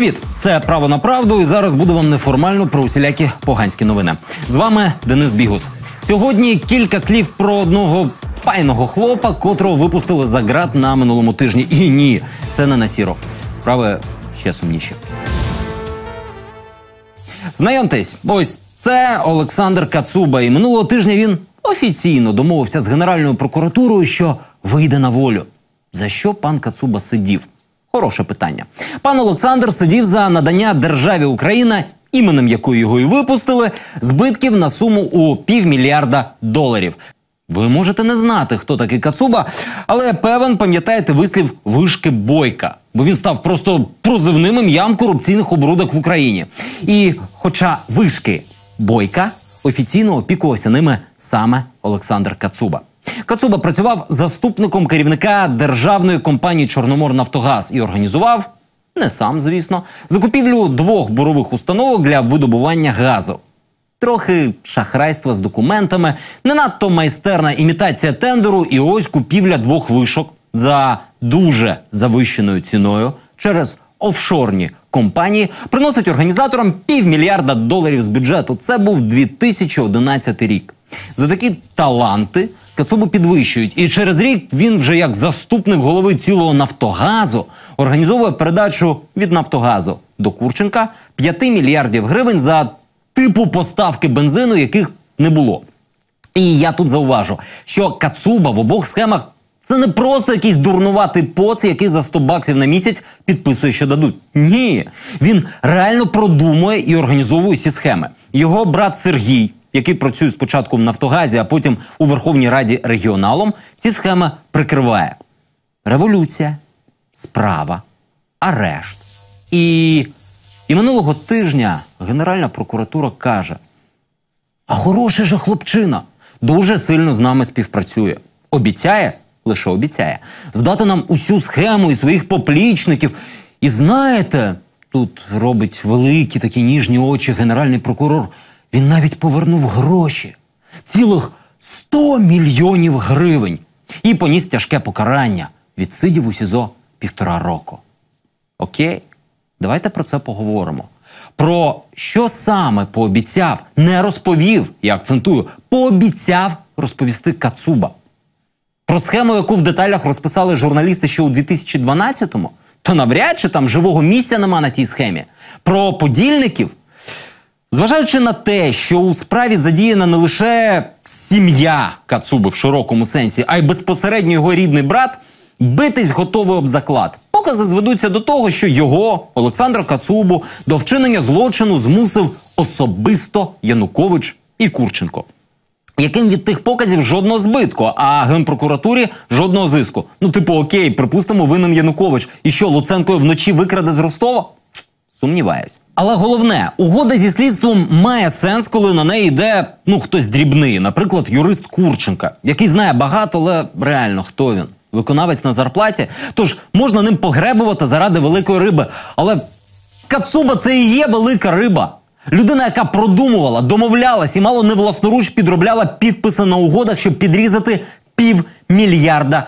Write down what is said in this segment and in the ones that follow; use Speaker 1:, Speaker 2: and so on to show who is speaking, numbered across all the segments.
Speaker 1: Привіт! Це «Право на правду» і зараз буду вам неформально про усілякі поганські новини. З вами Денис Бігус. Сьогодні кілька слів про одного файного хлопа, котрого випустили за ґрат на минулому тижні. І ні, це не Насіров. Справи ще сумніші. Знайомтесь, ось це Олександр Кацуба. І минулого тижня він офіційно домовився з Генеральною прокуратурою, що вийде на волю. За що пан Кацуба сидів? Хороше питання. Пан Олександр сидів за надання державі Україна, іменем якої його і випустили, збитків на суму у $500 мільярда. Ви можете не знати, хто такий Кацуба, але певен пам'ятаєте вислів «вишки Бойка», бо він став просто прозивним ім'ям корупційних оборудок в Україні. І хоча вишки Бойка, офіційно опікувався ними саме Олександр Кацуба. Кацуба працював заступником керівника державної компанії «Чорноморнафтогаз» і організував, не сам, звісно, закупівлю 2 бурових установок для видобування газу. Трохи шахрайства з документами, не надто майстерна імітація тендеру і ось купівля 2 вишок за дуже завищеною ціною через офшорні компанії приносить організаторам $500 мільярда з бюджету. Це був 2011 рік. За такі таланти Кацубу підвищують. І через рік він вже як заступник голови цілого «Нафтогазу» організовує передачу від «Нафтогазу» до Курченка $5 мільярдів за типу поставки бензину, яких не було. І я тут зауважу, що Кацуба в обох схемах це не просто якийсь дурнуватий поц, який за $100 на місяць підписує, що дадуть. Ні, він реально продумує і організовує ці схеми. Його брат Сергій, який працює спочатку в «Нафтогазі», а потім у Верховній Раді регіоналом, ці схеми прикриває. Революція, справа, арешт. І минулого тижня Генеральна прокуратура каже: а хороший же хлопчина, дуже сильно з нами співпрацює. Обіцяє, лише обіцяє, здати нам усю схему і своїх поплічників. І знаєте, тут робить великі такі ніжні очі генеральний прокурор, він навіть повернув гроші. Цілих $100 мільйонів. І поніс тяжке покарання. Відсидів у СІЗО 1,5 року. Окей, давайте про це поговоримо. Про що саме пообіцяв, не розповів, я акцентую, пообіцяв розповісти Кацуба. Про схему, яку в деталях розписали журналісти ще у 2012-му? То навряд чи там живого місця нема на тій схемі. Про подільників? Зважаючи на те, що у справі задіяна не лише сім'я Кацуби в широкому сенсі, а й безпосередньо його рідний брат, битись готовий об заклад. Покази зведуться до того, що його, Олександра Кацубу, до вчинення злочину змусив особисто Янукович і Курченко. Яким від тих показів жодного збитку, а Генпрокуратурі жодного зиску. Ну, типу, окей, припустимо, винен Янукович. І що, Луценко вночі викраде з Ростова? Сумніваюсь. Але головне, угода зі слідством має сенс, коли на неї йде, хтось дрібний. Наприклад, юрист Курченка, який знає багато, але реально, хто він? Виконавець на зарплаті? Тож можна ним погребувати заради великої риби. Але Кацуба – це і є велика риба. Людина, яка продумувала, домовлялась і мало не власноруч підробляла підписи на угодах, щоб підрізати $500 мільярда.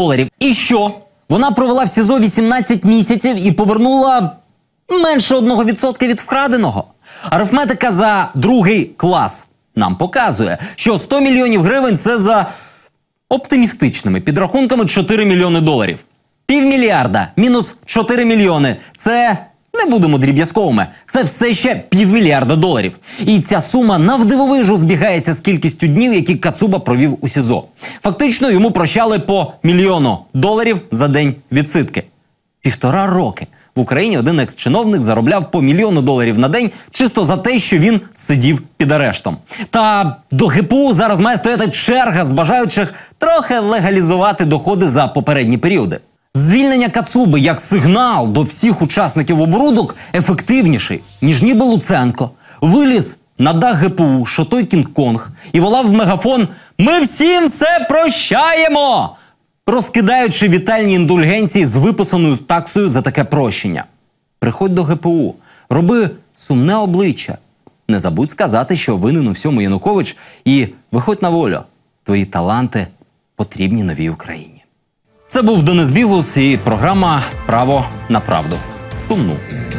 Speaker 1: І що? Вона провела в СІЗО 18 місяців і повернула менше 1% від вкраденого. Арифметика за 2-й клас нам показує, що $100 мільйонів – це за оптимістичними підрахунками $4 мільйони. $500 мільярда мінус $4 мільйони – це, не будемо дріб'язковими, це все ще $500 мільярда. І ця сума навдивовижу збігається з кількістю днів, які Кацуба провів у СІЗО. Фактично йому прощали по $1 мільйону за день відсидки. 1,5 роки. В Україні один екс-чиновник заробляв по $1 мільйону на день чисто за те, що він сидів під арештом. Та до ГПУ зараз має стояти черга з бажаючих трохи легалізувати доходи за попередні періоди. Звільнення Кацуби як сигнал до всіх учасників оборудок ефективніший, ніж ніби Луценко виліз на дах ГПУ, що той Кінг-Конг, і волав в мегафон «Ми всім все прощаємо!», розкидаючи вітальні індульгенції з виписаною таксою за таке прощення. Приходь до ГПУ, роби сумне обличчя. Не забудь сказати, що винен у всьому Янукович, і виходь на волю. Твої таланти потрібні новій Україні. Це був Денис Бігус і програма «Право на правду». Сумну.